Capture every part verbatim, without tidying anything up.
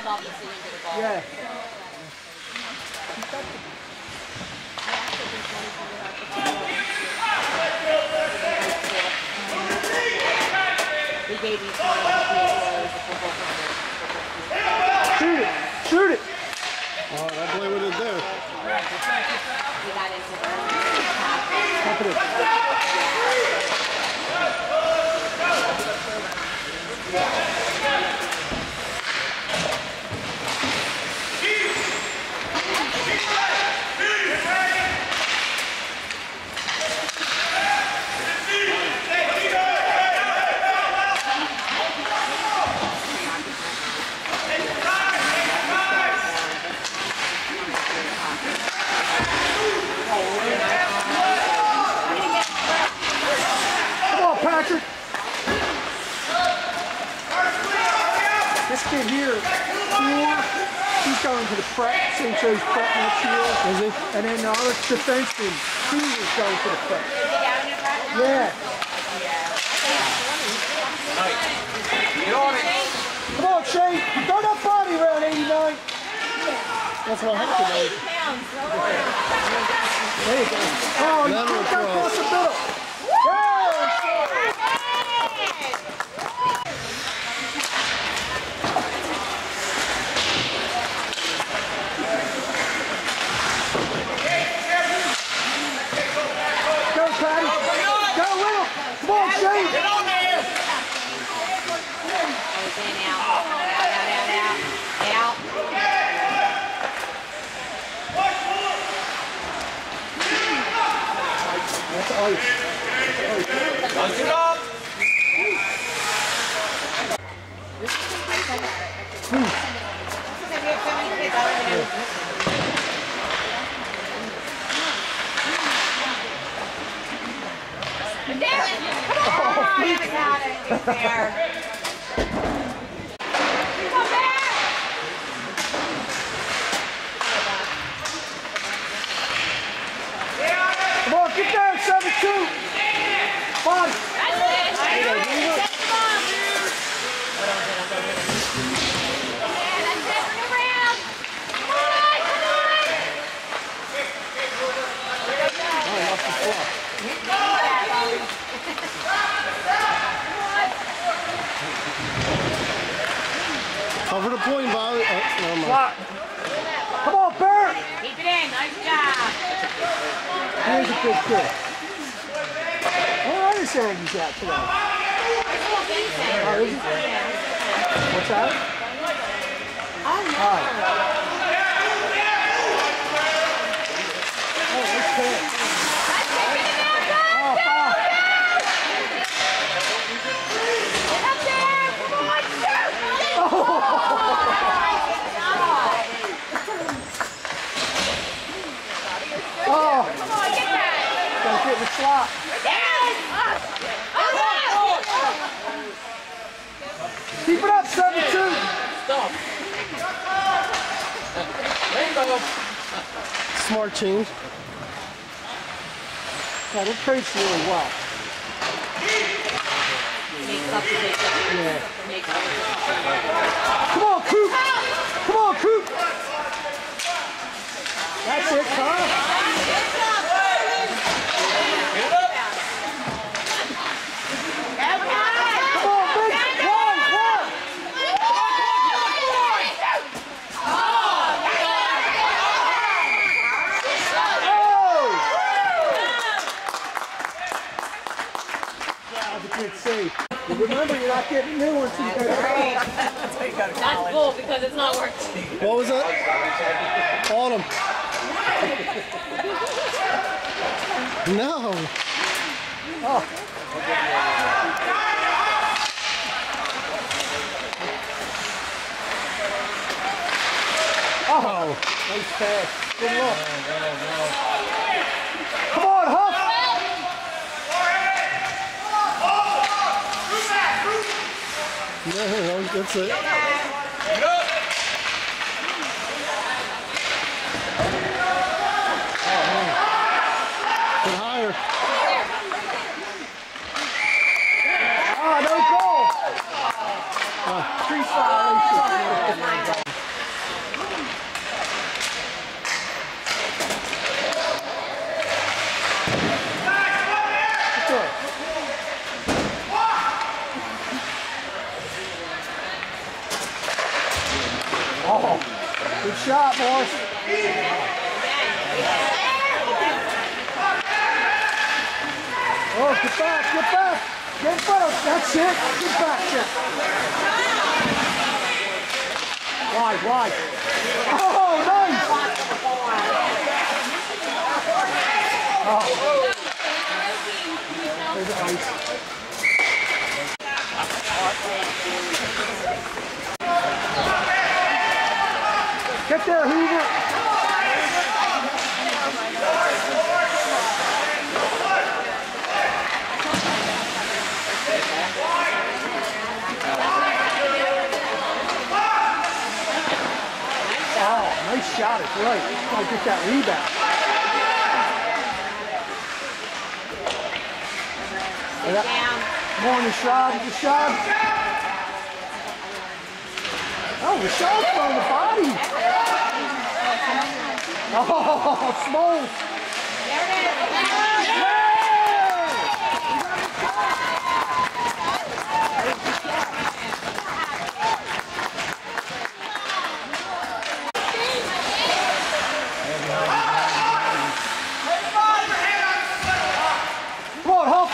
obviously into the ball. Yeah. They gave me some Shoot it! Shoot it! Oh, that boy with it there. We got into the Pump it in. Patrick. This kid here, four, he's going to the prep, Saint Joe's prep next year. Is he? And then the other defenseman, he is going to the prep. Yeah. Get on it. Come on, Shane. Throw that body around, eighty-nine. That's what happened. There you go. Oh, you took that across the middle. Go, Patty. Go, Will. Come on, Shane. Get on there. out, out, out, out, out. That's ice. Punch it up. Come on, get down, seven two. Five. Cover the point, Violet. Oh, no, Block. Come on, Barrett. Keep it in. Nice job. Here's a good kid. What other sand he's got today? Oh, is he? What's that? Oh, no. All right. Oh, nice kid. Oh, foul. Oh, Come on, get that. gotta get in the slot. Keep it up, seven two. Stop. Rainbow. Smart change. Yeah, that trade's really well. Yeah. Come on, Coop. Come on, Coop. That's it, Carl. Safe. Remember, you're not getting new ones until you go to That's cool because it's not working. What was that? Autumn. No. Oh. Oh, nice pass. Good look. Come on, Huff. No, no, that's it. Get up. Get higher. Ah, no goal. Uh, three violation. Oh, good shot, boys. Oh, get back, get back. Get back. That's it. Get back, Chip. Wide, wide. Oh, nice. Oh. There's the ice. Get there, Hoover. Oh, nice shot. It's right. Gotta get that rebound. Yeah. Come on, Rashad. Rashad. Oh, Rashad's throwing the body. Oh, Smalls. There it is. Come on, Huff.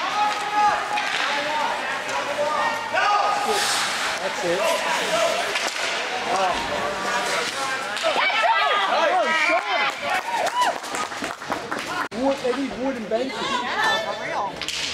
That's it. Oh. Wood, they need wooden benches. Yeah, for real.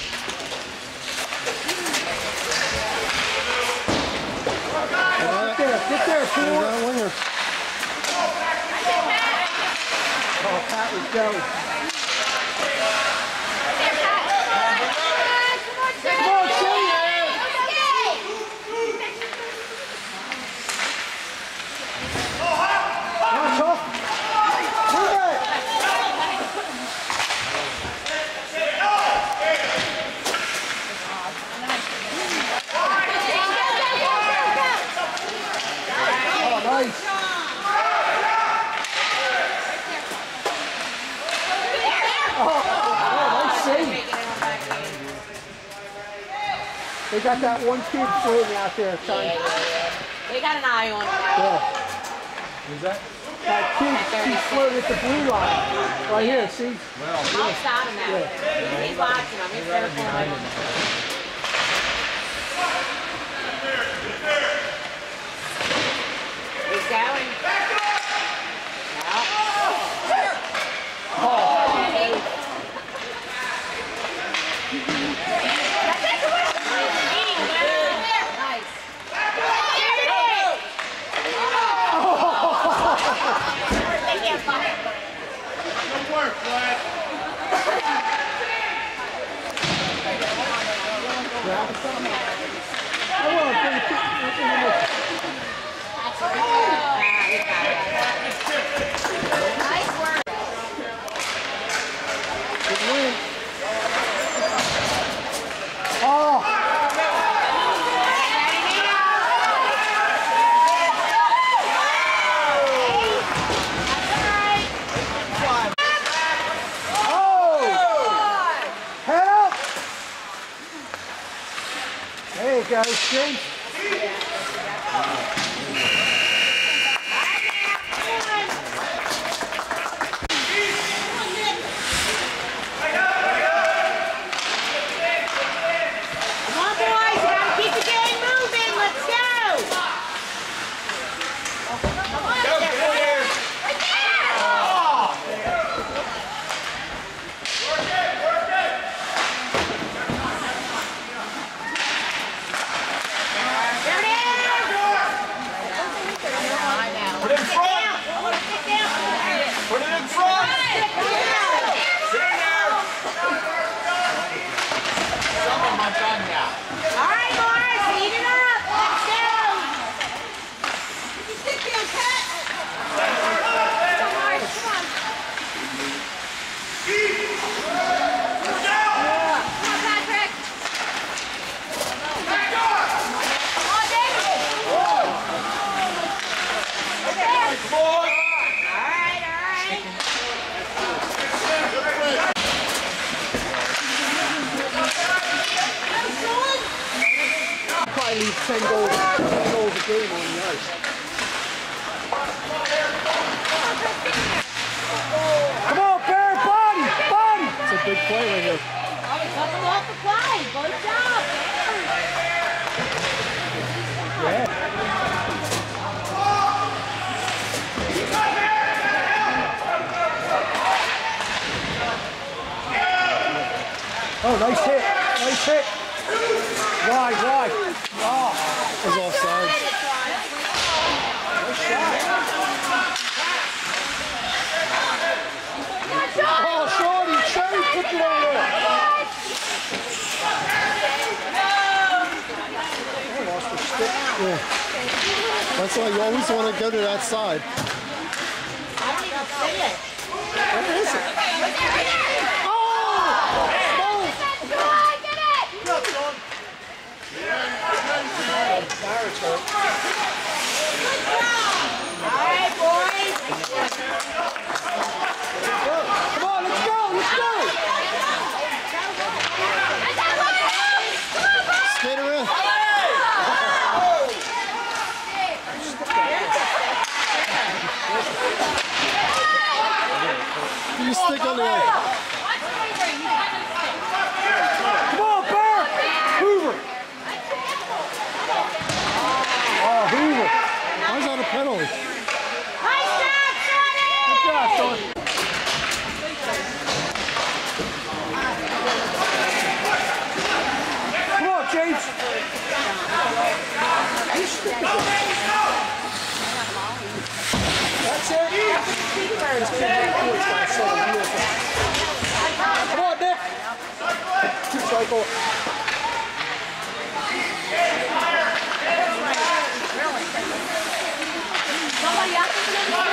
Get there, get there, There's Ford. that winger. Oh, Pat was going. Come on, Shane. Watch Huff. Move it. Oh, nice. Oh, nice save. They got that one kid floating out there trying. We got an eye on him. Yeah. Who's that? That kid, he's floating at the blue line. Right here, see? I'll stop him now. He's watching him. He's there for him. He's going. Good work, Brad. Come on, bring it to- Nice work. Good win. Oh, oh! Head up! There you go, James. Come on, boys. You gotta keep the game moving. Let's go. Come on. Go, get in here. Right there. Work it, work it. There it is. Put it in front. Sit down. Put it in front. Sit in there. Some of my done now. All right, boys. Heat it up. Let's go. Sit down, Pat. Come on, Mars. Come on. Come on, Patrick. Come on, David. Okay. Come on. All right, all right. Probably leave ten goals, ten goals a game on the ice. Come on, Bear, body, body. It's a big play right here. Oh, he took him off the play. Good job. Oh, nice hit, nice hit. Wide, wide. Oh, It was offside. oh, Shorty, Shorty, put it on there. I lost the stick. Yeah. That's why you always want to go to that side. I don't even see it. What is it? Oh! Barrett's hurt. All right, boys. Come on, let's go, let's go. Skate her in. You stick on the leg. Come on, Bear. Hoover. Oh, Hoover. Why's that a penalty? Nice job, Sonny. Good job, Sean. Come on, James. That's it. It's been right here. It's got seven wheels. Come on, Nick. Two cycle. Somebody else is in the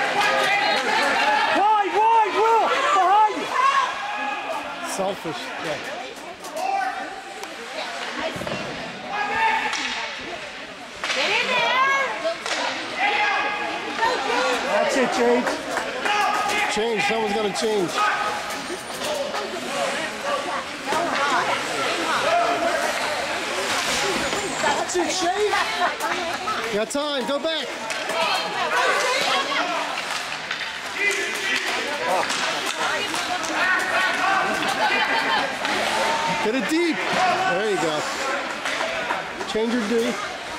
Wide, wide, Will. Behind you. Selfish. Yeah. Get in there. That's it, James. Change. Someone's got to change. That's it, Shane. You got time. Go back. Get it deep. There you go. Change your D.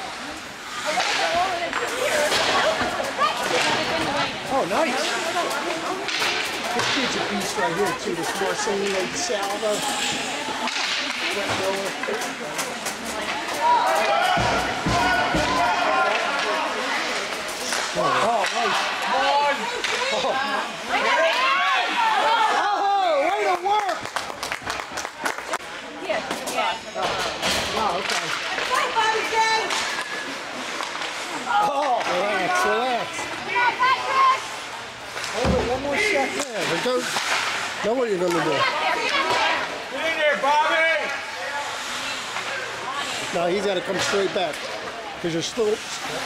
Oh, nice. This kid's a beast right here, too. This Marcelino Salvo. Brett Miller. Oh, nice. Oh, way to work. Oh, okay. Oh, Relax, relax. hold it one more second. Yeah, but don't know what you're going to do. Get in there, Bobby! No, he's got to come straight back. Because you're still...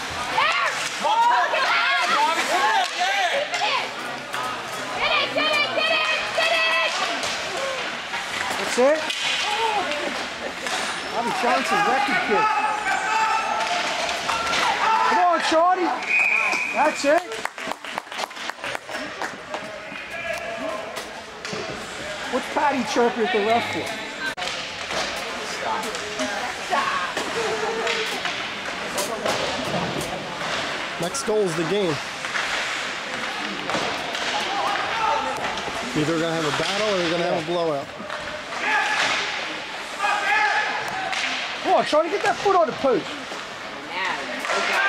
That's it. Bobby Johnson, record kid. Come on, Shorty. That's it. What's Patty chirping at the ref for? Next goal is the game. Either going to have a battle or you're going to have a blowout. Come on, Shorty, get that foot on the post. Now,